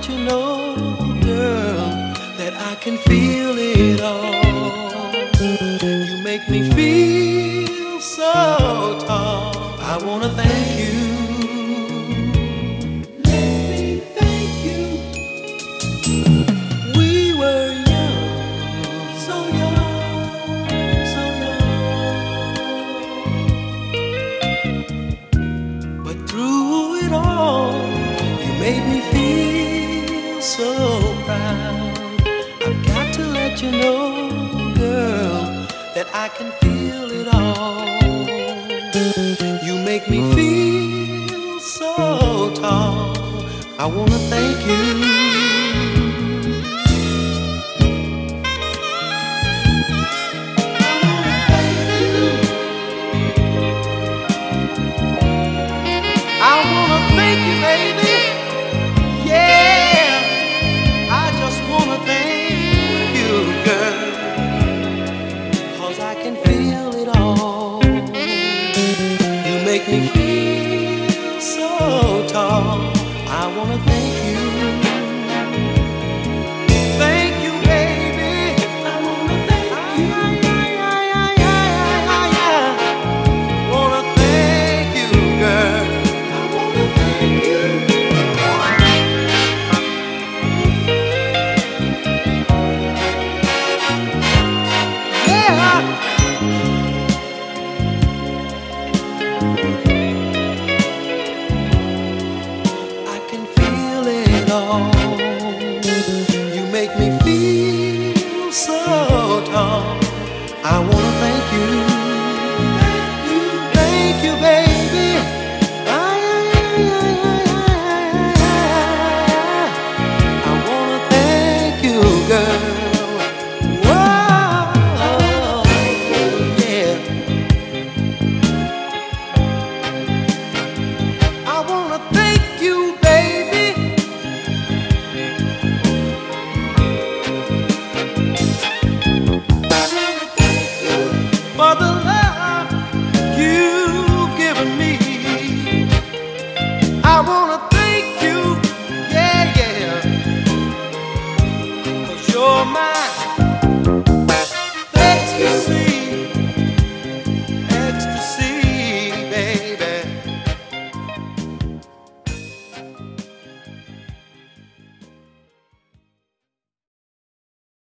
you know, girl, that I can feel it all. You make me feel so tall. I wanna thank you. Let me thank you. We were young, so young, so young. But through it all, you made me feel so proud. I've got to let you know, girl, that I can feel it all. You make me feel so tall. I wanna thank you. I wanna thank you, baby. Yeah, I just wanna thank you, girl, 'cause I can feel it all. You make me feel so tall. I wanna thank you. Thank you, baby. I wanna thank you. Wanna thank you, girl. I wanna thank you. Yeah. I can feel it all. You make me feel so